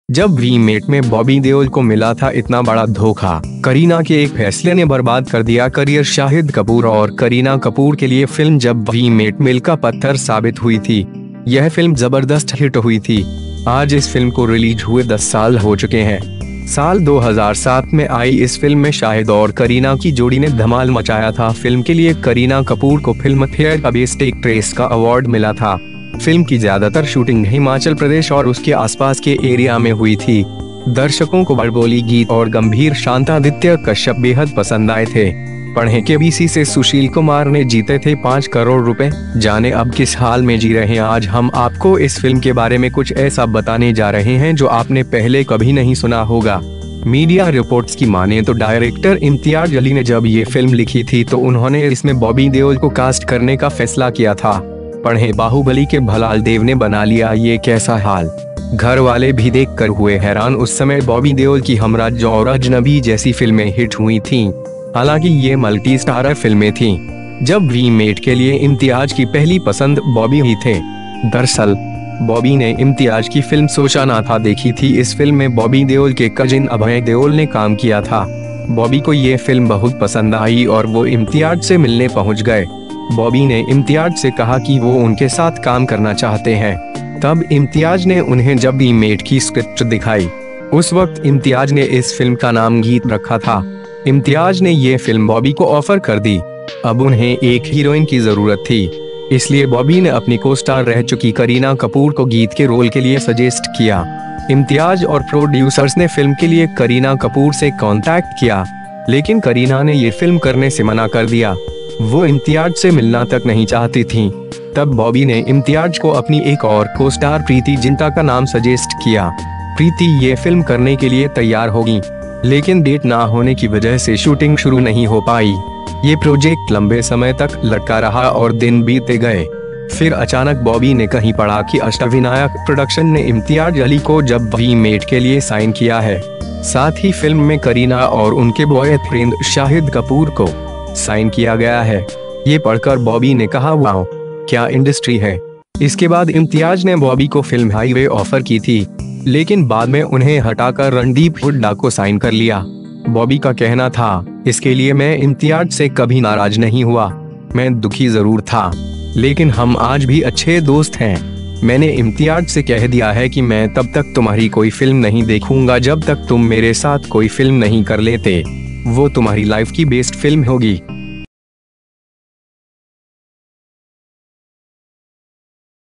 जब रीमेक में बॉबी देओल को मिला था इतना बड़ा धोखा, करीना के एक फैसले ने बर्बाद कर दिया करियर शाहिद कपूर और करीना कपूर के लिए फिल्म जब रीमेक मील का पत्थर साबित हुई थी। यह फिल्म जबरदस्त हिट हुई थी। आज इस फिल्म को रिलीज हुए 10 साल हो चुके हैं। साल 2007 में आई इस फिल्म में शाहिद और करीना की जोड़ी ने धमाल मचाया था। फिल्म के लिए करीना कपूर को फिल्म फेयर का बेस्ट एक्ट्रेस का अवार्ड मिला था। फिल्म की ज्यादातर शूटिंग हिमाचल प्रदेश और उसके आसपास के एरिया में हुई थी। दर्शकों को बड़बोली गीत और गंभीर शांतादित्य कश्यप बेहद पसंद आए थे। पढ़ें केबीसी से सुशील कुमार ने जीते थे 5 करोड़ रुपए। जाने अब किस हाल में जी रहे हैं। आज हम आपको इस फिल्म के बारे में कुछ ऐसा बताने जा रहे हैं जो आपने पहले कभी नहीं सुना होगा। मीडिया रिपोर्ट्स की माने तो डायरेक्टर इम्तियाज अली ने जब ये फिल्म लिखी थी तो उन्होंने इसमें बॉबी देओल को कास्ट करने का फैसला किया था। पढ़ें बाहुबली के भलाल देव ने बना लिया ये कैसा हाल। घर वाले भी देखकर हुए हैरान। उस समय बॉबी देओल की हमराज और अजनबी जैसी फिल्में हिट हुई थीं। हालांकि ये मल्टी स्टारर फिल्में थीं। जब रीमेक के लिए इम्तियाज की पहली पसंद बॉबी ही थे। दरअसल बॉबी ने इम्तियाज की फिल्म सोचा ना था देखी थी। इस फिल्म में बॉबी देओल के कजिन अभय देओल ने काम किया था। बॉबी को ये फिल्म बहुत पसंद आई और वो इम्तियाज से मिलने पहुंच गए। बॉबी ने इम्तियाज से कहा कि वो उनके साथ काम करना चाहते हैं। तब इम्तियाज ने उन्हें जब रीमेक की स्क्रिप्ट दिखाई, उस वक्त इम्तियाज ने इस फिल्म का नाम गीत रखा था। इम्तियाज ने ये फिल्म बॉबी को ऑफर कर दी। अब उन्हें एक हीरोइन की जरूरत थी, इसलिए बॉबी ने अपनी को स्टार रह चुकी करीना कपूर को गीत के रोल के लिए सजेस्ट किया। इम्तियाज और प्रोड्यूसर्स ने फिल्म के लिए करीना कपूर से कांटेक्ट किया, लेकिन करीना ने ये फिल्म करने से मना कर दिया। वो इम्तियाज से मिलना तक नहीं चाहती थीं। तब बॉबी ने इम्तियाज को अपनी एक और को स्टार प्रीति जिंटा का नाम सजेस्ट किया। प्रीति ये फिल्म करने के लिए तैयार होगी, लेकिन डेट ना होने की वजह से शूटिंग शुरू नहीं हो पाई। ये प्रोजेक्ट लंबे समय तक लटका रहा और दिन बीते गए। फिर अचानक बॉबी ने कहीं पढ़ा कि अष्टविनायक प्रोडक्शन ने इम्तियाज अली को जब रीमेक के लिए साइन किया है। साथ ही फिल्म में करीना और उनके बॉयफ्रेंड शाहिद कपूर को साइन किया गया है। ये पढ़कर बॉबी ने कहा वाओ क्या इंडस्ट्री है। इसके बाद इम्तियाज ने बॉबी को फिल्म हाईवे ऑफर की थी, लेकिन बाद में उन्हें हटाकर रणदीप हुड्डा को साइन कर लिया। बॉबी का कहना था, इसके लिए मैं इम्तियाज से कभी नाराज नहीं हुआ। मैं दुखी जरूर था, लेकिन हम आज भी अच्छे दोस्त हैं। मैंने इम्तियाज से कह दिया है कि मैं तब तक तुम्हारी कोई फिल्म नहीं देखूंगा जब तक तुम मेरे साथ कोई फिल्म नहीं कर लेते। वो तुम्हारी लाइफ की बेस्ट फिल्म होगी।